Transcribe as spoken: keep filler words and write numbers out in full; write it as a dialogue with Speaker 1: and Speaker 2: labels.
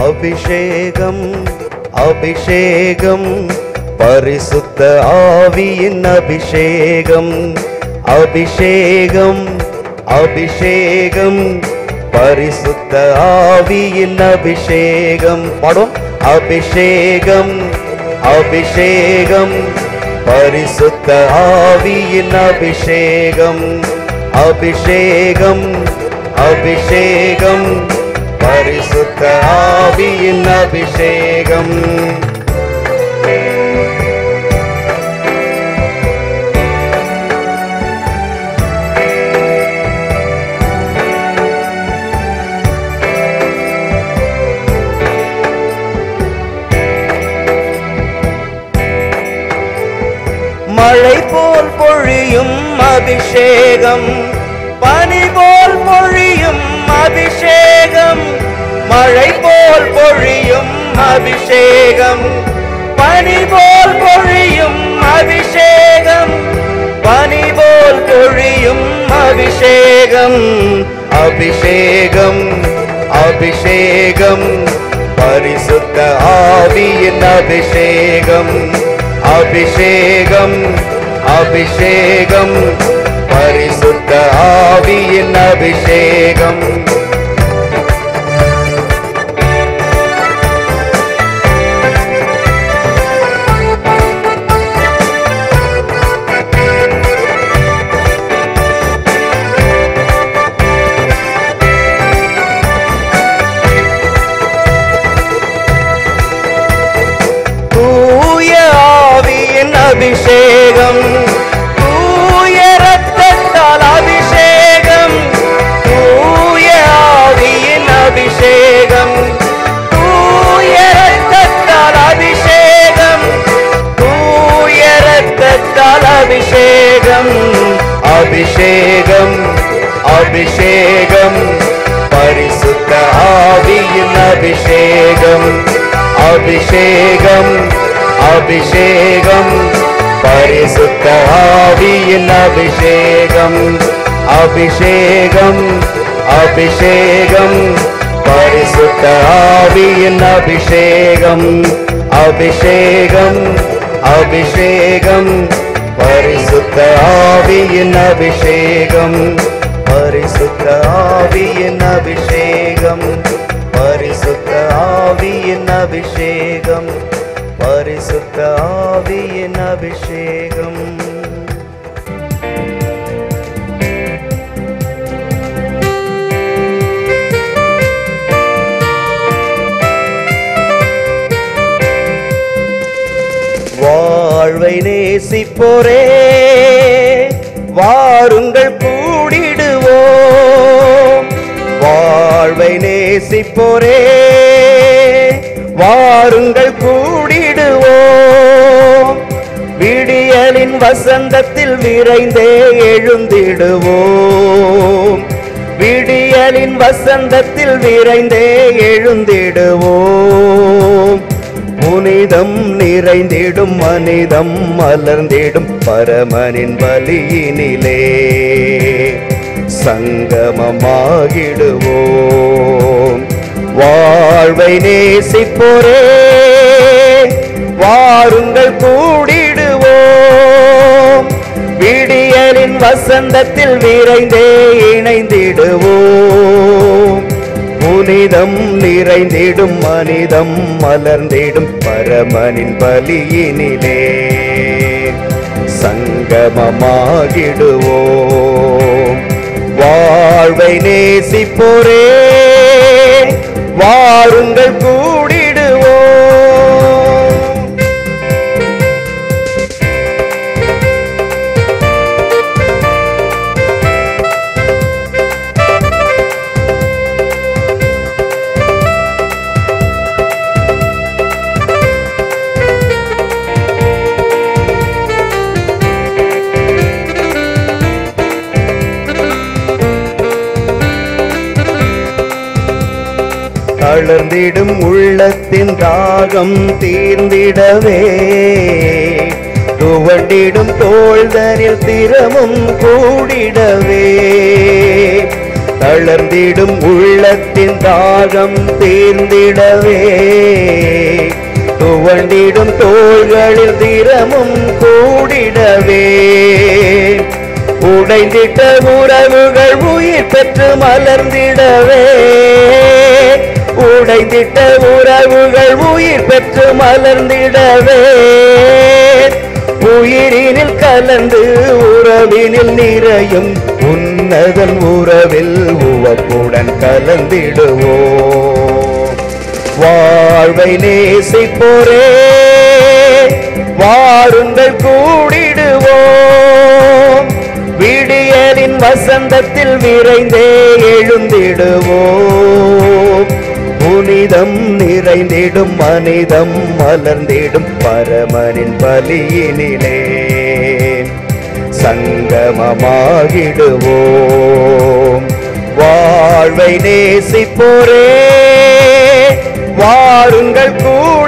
Speaker 1: அபிஷேகம் அபிஷேகம் பரிசுத்த ஆவியின் அபிஷேகம் அபிஷேகம் அபிஷேகம் பரிசுத்த ஆவியின் அபிஷேகம் பாடும் அபிஷேகம் அபிஷேகம் பரிசுத்த ஆவியின் அபிஷேகம் அபிஷேகம் அபிஷேகம் பரிசுத்த ஆவியின் அபிஷேகம் மழை போல் பொழியும் அபிஷேகம் பனி போல் பொழியும் அபிஷேகம் மழை போல் பொழியும் அபிஷேகம் பனி போல் பொழியும் அபிஷேகம் பனி போல் பொழியும் அபிஷேகம் அபிஷேகம் அபிஷேகம் பரிசுத்த ஆவியின் அபிஷேகம் அபிஷேகம் அபிஷேகம் பரிசுத்த ஆவியின் அபிஷேகம் அபிஷேகம் தூய ரத்தத்தால் அபிஷேகம் தூய ஆவியின் அபிஷேகம் தூய ரத்தத்தால் அபிஷேகம் தூய ரத்தத்தால் அபிஷேகம் அபிஷேகம் அபிஷேகம் பரிசுத்த ஆவியின் அபிஷேகம் அபிஷேகம் அபிஷேகம் பரிசுத்த ஆவியின் அபிஷேகம் அபிஷேகம் அபிஷேகம் பரிசுத்த ஆவியின் அபிஷேகம் அபிஷேகம் அபிஷேகம் பரிசுத்த ஆவியின் அபிஷேகம் பரிசுத்த ஆவியின் அபிஷேகம் பரிசுத்த ஆவியின் அபிஷேகம் பரிசுத்த ஆவியின் அபிஷேகம் வாழ்வை நேசிப்போரே வாருங்கள் கூடிடுவோம் வாழ்வை நேசிப்போரே வாருங்கள் கூடிடுவோம் விடியலின் வசந்தத்தில் விரைந்தே எழுந்திடுவோம் விடியலின் வசந்தத்தில் விரைந்தே எழுந்திடுவோம் புனிதம் நிறைந்திடும் மனிதம் மலர்ந்திடும் பரமனின் பலியினிலே சங்கமமாகிடுவோம் வாழ்வை நேசிப்போரே வாருங்கள் கூடிடுவோம் விடியலின் வசந்தத்தில் விரைந்தே இணைந்திடுவோம் புனிதம் நிறைந்திடும் மனிதம் மலர்ந்திடும் பரமனின் பலியினிலே சங்கமமாகிடுவோம் வாழ்வை நேசிப்போரே வாருங்கள் கூடிடுவோம் தளர்ந்திடும் உள்ளத்தின் தாகம் தீர்ந்திடவே துவண்டிடும் தோள்தனில் திறமும் கூடிடவே தளர்ந்திடும் உள்ளத்தின் தாகம் தீர்ந்திடவே துவண்டிடும் தோள்களில் திறமும் கூடிடவே உடைந்திட்ட உறவுகள் உயிர் பெற்று மலர்ந்திடவே உடைந்திட்ட உறவுகள் உயிர் பெற்று மலர்ந்திடவே உயிரினில் கலந்து உறவினில் நிறையும் உன்னதன் உறவில் உவப்புடன் கலந்திடுவோம். வாழ்வை நேசிப்போரே வாருங்கள் கூடிடுவோம். விடியலின் வசந்தத்தில் விரைந்தே எழுந்திடுவோம். புனிதம் நிறைந்திடும் மனிதம் மலர்ந்திடும் பரமனின் பலியினிலே சங்கமமாகிடுவோம். வாழ்வை நேசிப்போரே வாருங்கள் கூ